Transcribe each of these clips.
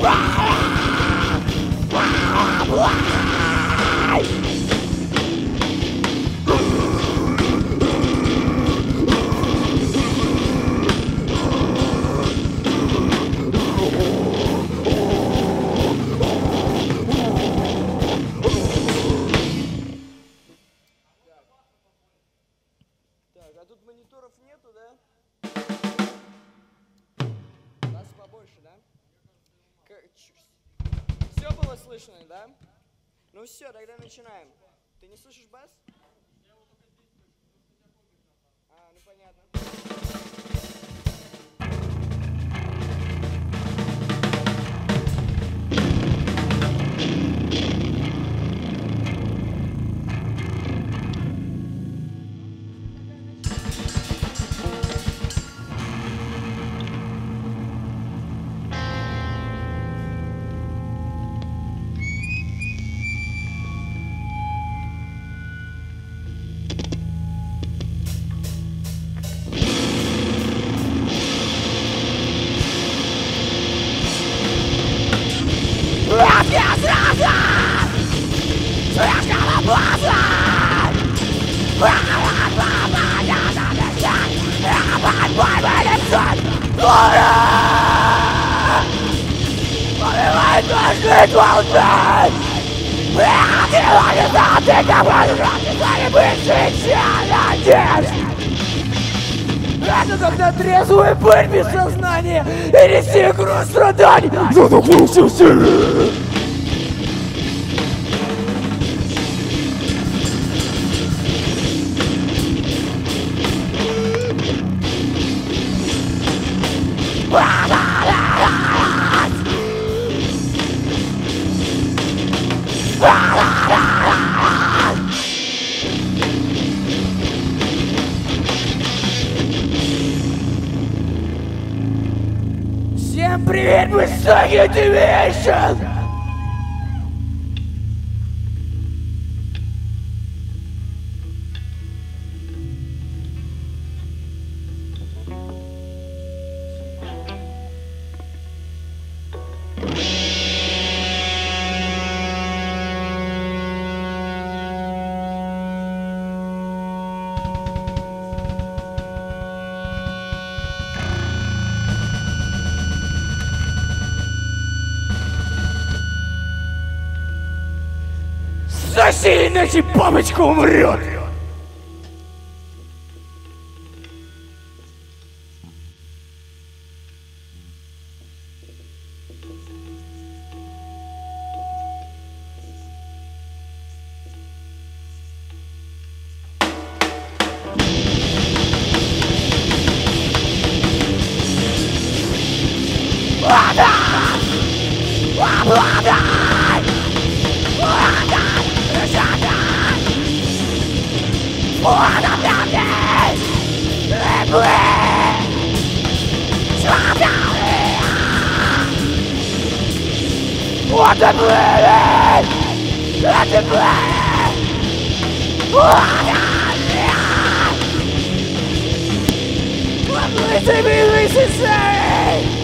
А тут мониторов нету, да? Нас побольше, да? Все было слышно, да? Ну все, тогда начинаем. Ты не слышишь бас? А, ну понятно. Это когда трезвый пыль без сознания и неси груз страданий. Задохнулся в себе. Всем привет, мы Second Division! Соси, иначе бабочка умрет! What the planet? What the planet? What the planet?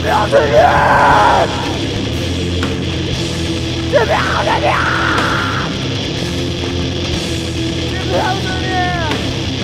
Тебя уже нет! Тебя уже нет! Тебя уже нет!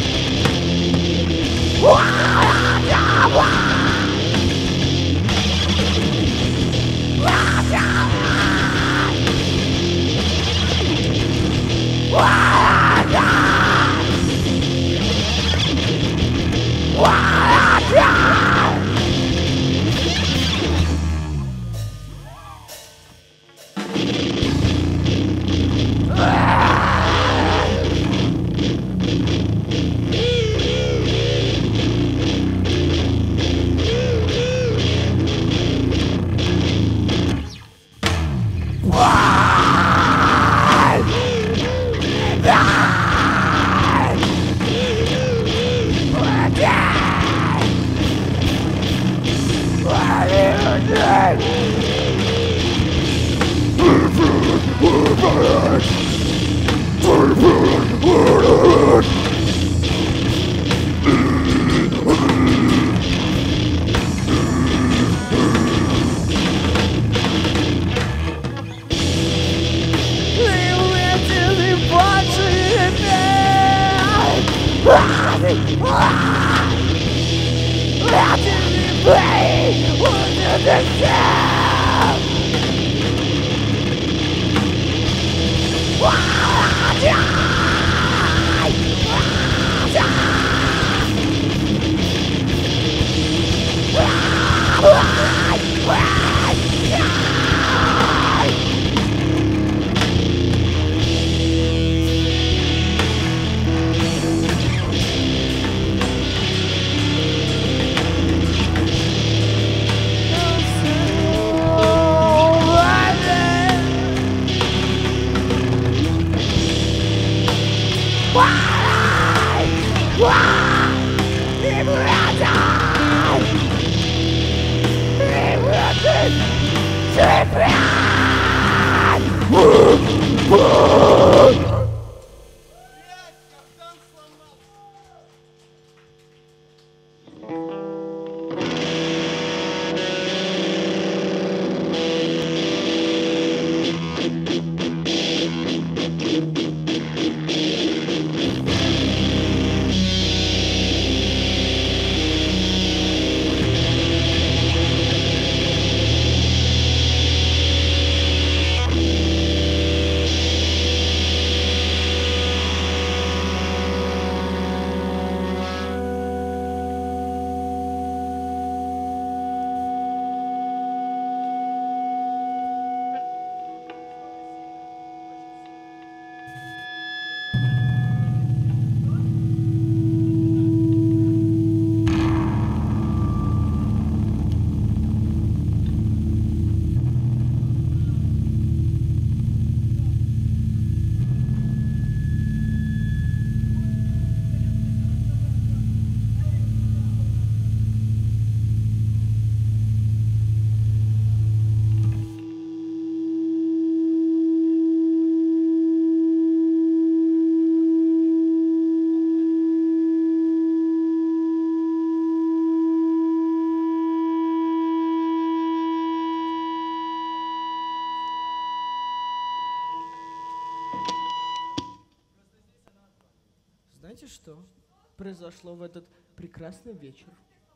Знаете, что произошло в этот прекрасный вечер?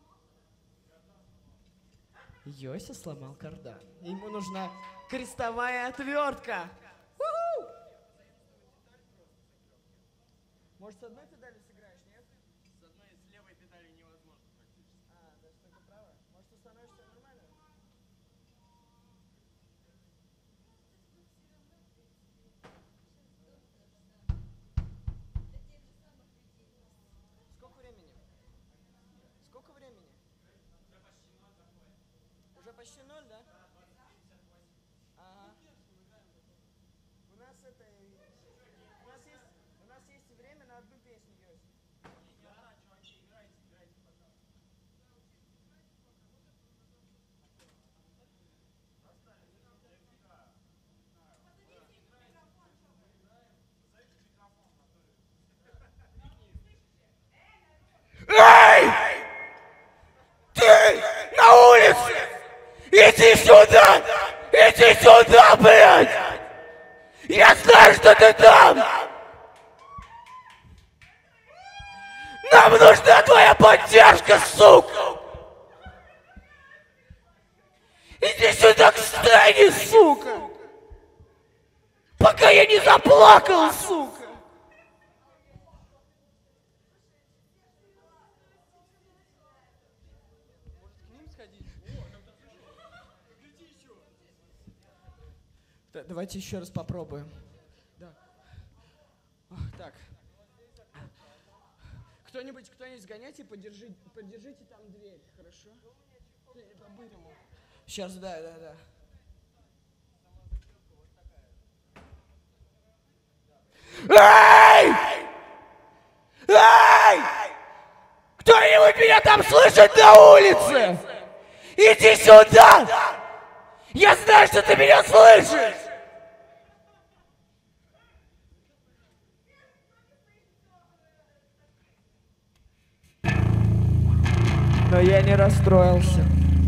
Йося сломал кардан. Ему нужна крестовая отвертка. У-ху! Может, с одной педали сыграешь, нет? С одной, с левой педали невозможно практически. А, даже только правая. Может, установишься нормально? Сколько времени? Сколько времени? Уже почти ноль, да? Ага. У нас это... У нас есть время на одну песню, Йось. Эй! Ты на улице! Иди сюда! Иди сюда, блядь! Я знаю, что ты там! Нам нужна твоя поддержка, сука! Иди сюда к сцене, сука! Пока я не заплакал, сука! Давайте еще раз попробуем. Да. Так. Кто-нибудь сгоняйте, поддержите там дверь, хорошо? Сейчас, да. Эй! Эй! Кто-нибудь меня там слышит на улице? Иди сюда! Я знаю, что ты меня слышишь! Но я не расстроился.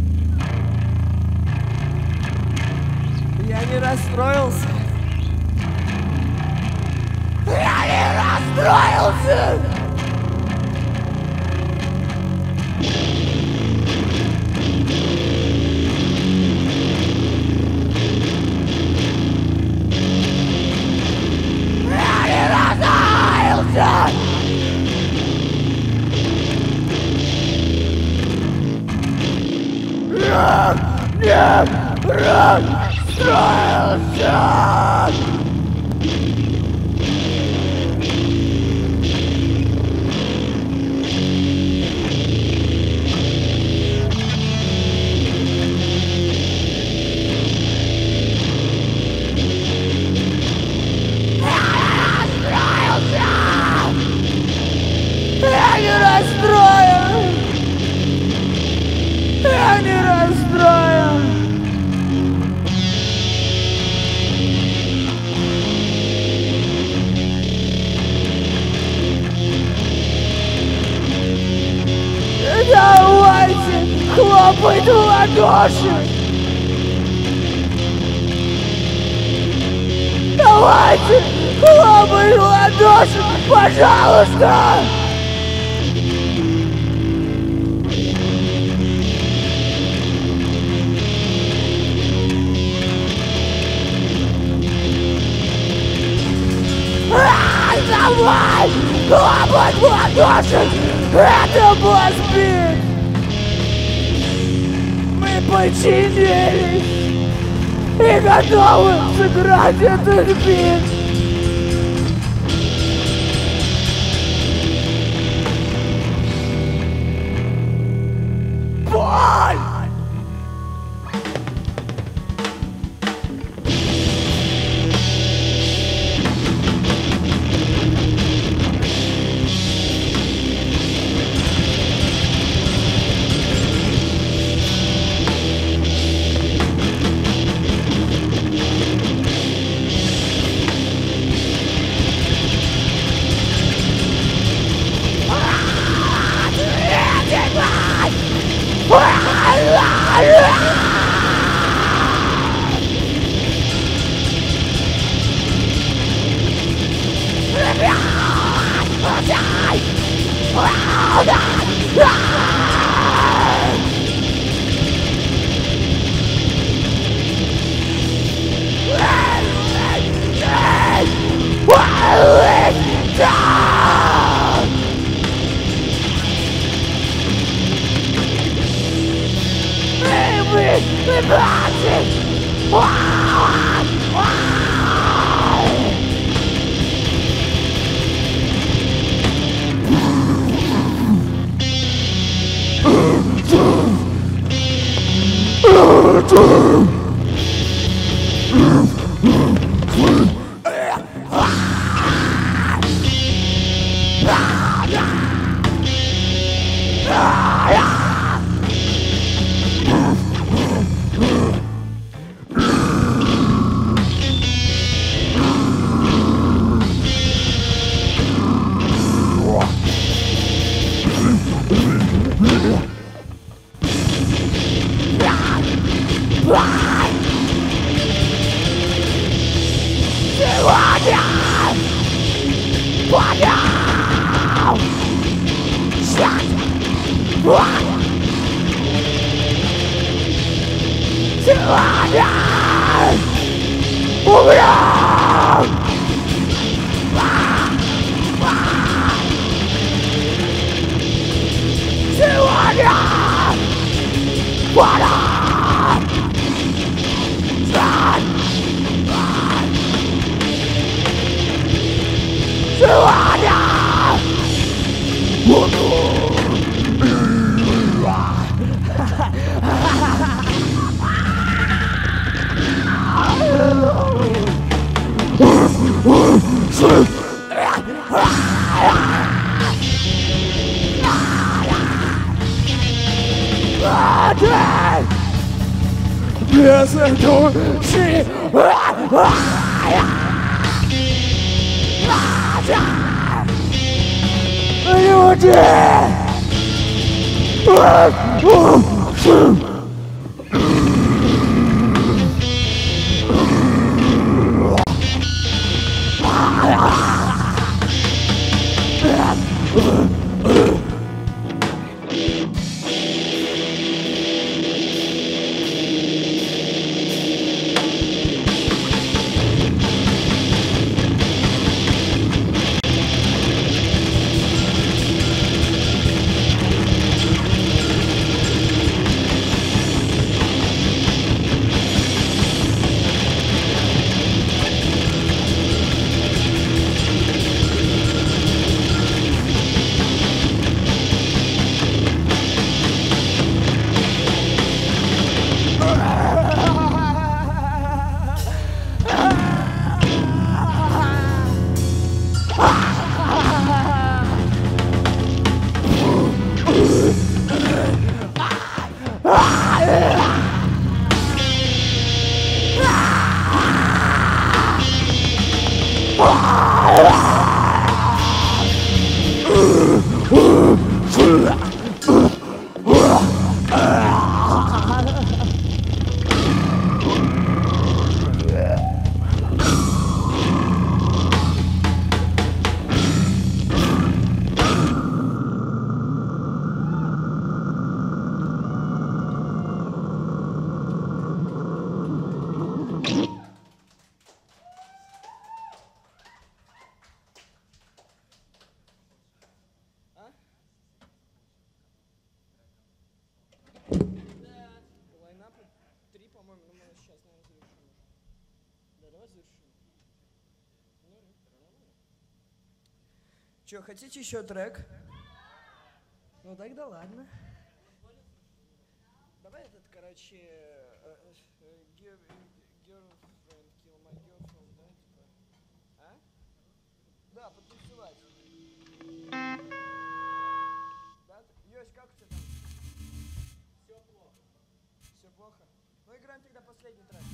Я не расстроился. Я не расстроился! Я не расстроился! Нет! Расстроился! Я не расстроен! Я не расстроен! Давайте хлопать в ладоши! Давайте хлопать в ладоши, пожалуйста! Давай! Хлопать в ладоши! Это босс-бит! Мы подчинились и готовы сыграть этот бит! Боль! Сегодня умрем! Сегодня пора! Сегодня буду! Без души! Люди! Лайнапы 3, по-моему, но мы сейчас, наверное, завершим уже. Да, давай завершим. Че, хотите еще трек? Ну тогда ладно. Давай этот, короче, girlfriend, kill my girlfriend, да, типа. А? Да, потанцевать. Да? Ёсь, как у тебя там? Все плохо. Все плохо? Ну играем тогда последний трек.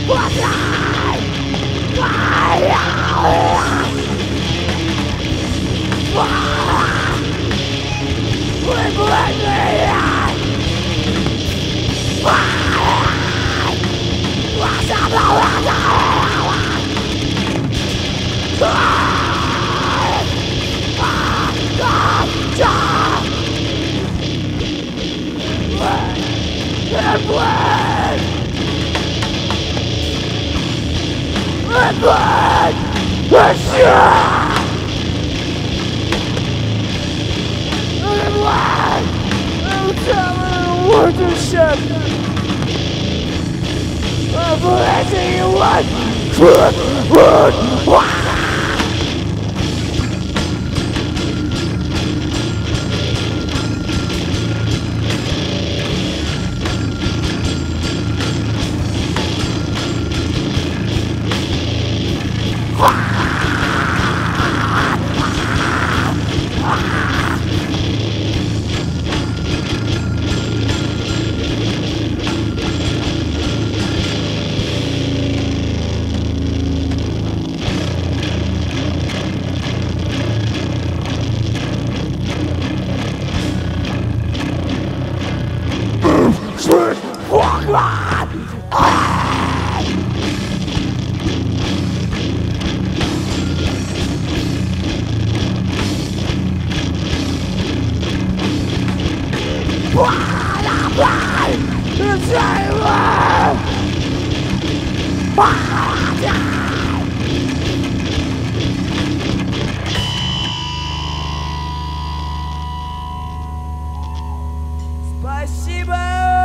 Спасибо!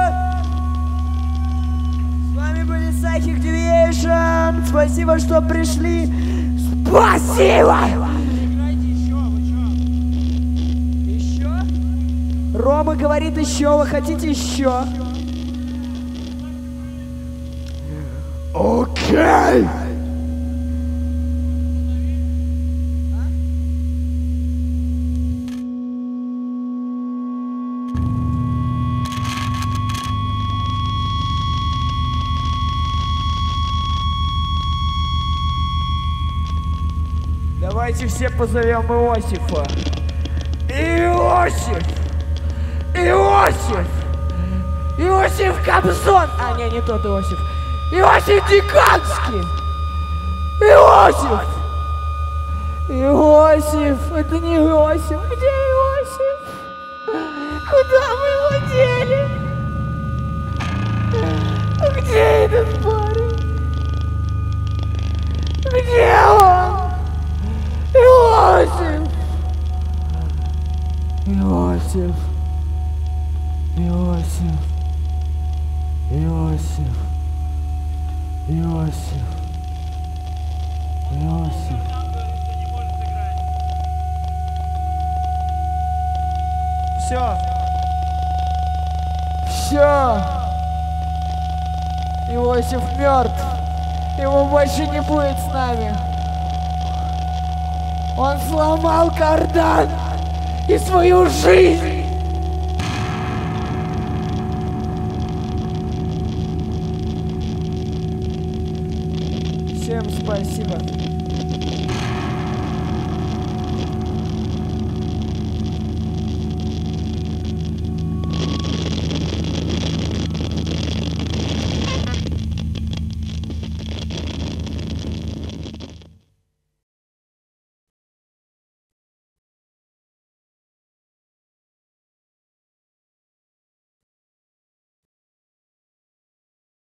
С вами были Psychic Deviation. Спасибо, что пришли. Спасибо! Играйте еще, вы чё? Еще? Рома говорит еще. Вы хотите еще? Окей. Давайте все позовем Иосифа. Иосиф! Иосиф! Иосиф Кобзон! А, не тот Иосиф. Иосиф Диканский! Иосиф! Иосиф! Это не Иосиф. Где Иосиф? Куда мы его дели? Где этот парень? Где он? Иосиф! Иосиф! Иосиф! Иосиф! Иосиф! Иосиф! Сам говорит, что не может играть. Все! Все! Иосиф мертв! Его больше не будет с нами! Он сломал кардан и свою жизнь! Всем спасибо.